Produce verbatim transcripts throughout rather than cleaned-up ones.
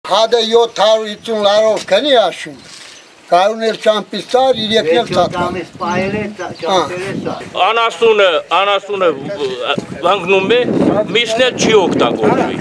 Hada յոթ հարյուր հիսուն լարով քնի աշուն։ Կարունել ճամպիստար իրեկնել ծածկան։ Անասունը, անասունը վանգնում է, միսնել չի օգտագործվի։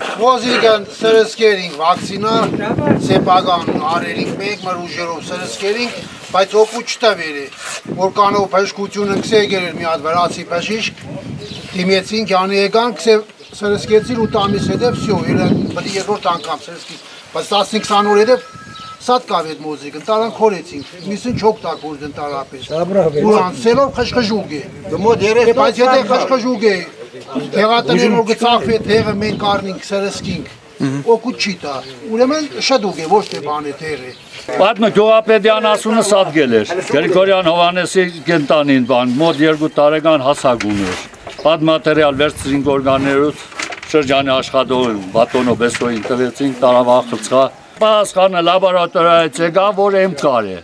Ոզիկան սրսկերինք վակցինա, սեպագան արերինք մեկ մր ուժերով սրսկերինք, բայց օգու չտավեր է, որ կանով պաշկություն ընքսեգեր էր մի հատ վրացի պաշիշկ, դիմեցինք յանի եկանք, սրսկեցին ու տամիս հետև, վсё, բլի երորդ անգամ սրսկից, բայց տասնհինգ քսան օր հետև Սատկավ էդ մոզիկը, տարան քորեցինք, միսին չոք տակորդ ընտարապես, ու անցելով խշխժուգ է, բայց եթե խշխժուգ է, թեղատներ որ գծախվի է թեղը մենք արնինք, սրսկինք, օգուտ չի տա, ուրեմն շդուգ է, ոչ թե բան է թեղ է։ Պատմը գյուղապետյան ասունը սատգել էր, Գրիգորյան Հովանեսի կենտանին բան, մոտ երկու տարեկան հասակ ուներ, պատմատերիալ վերցրինք օրգաններուց, շրջանի աշխատողին, բատոնո բեսոյին տվեցինք, տարավախծխա, Պասխանը լաբորատորիայից եկավ, որ էմկար է։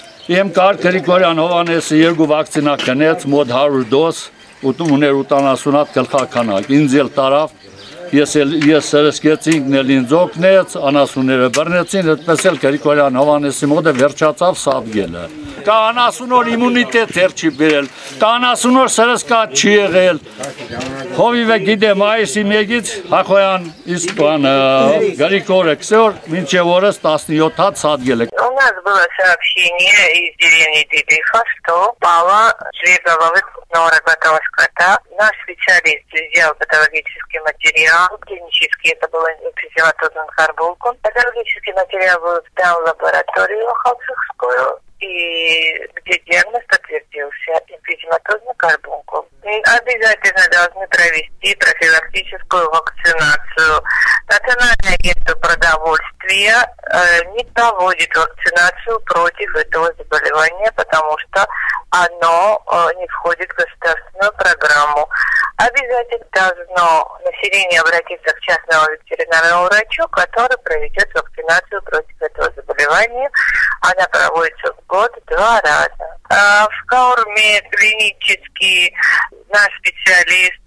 Էմկար Գրիգորյան Հովանեսը երկու վակցինա կնեց, մոտ հարյուր դոզ, ուներ ութանասուն հատ գլխականակ, ինձ էլ տարավ, ես սրսկեցինք, նել ինձ օգնեց, անասունները բռնեցին, այդպես էլ Գրիգորյան Հովանեսի մոտը վերջացավ սատգելը։ Կա անասունոր իմունիտետ էր չի բերել, կա անասունոր սրսկա չի եղել, հովիվը գիտե մայիսի մեկից Հախոյան Իսպան Գրիգորը քսոր մինչև օրս տասնյոթ հատ սատգել է։ У нас было сообщение из деревни Дедыха, что упала жвегового нового скота. Наш специалист взял патологический материал, клинический, это было физиологический карбулку. Патологический материал был сдан в лабораторию Халцихскую, и где диагноз подтвердился эмфизематозный карбункул. Обязательно должны провести профилактическую вакцинацию. Национальное агентство продовольствия э, не проводит вакцинацию против этого заболевания, потому что оно э, не входит в государственную программу. Обязательно должно население обратиться к частному ветеринарному врачу, который проведет вакцинацию против этого заболевания. Она проводится в год два раза. А в Каурме клинически наш специалист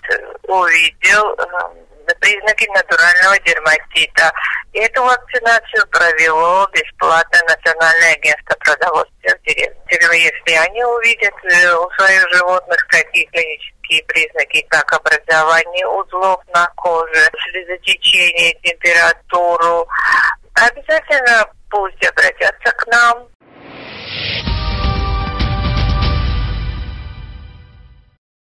увидел э, признаки натурального дерматита. И эту вакцинацию провело бесплатно Национальное агентство продовольствия в деревне. Если они увидят у своих животных такие клинические признаки, как образование узлов на коже, слезотечение, температуру, обязательно пусть обратятся к нам.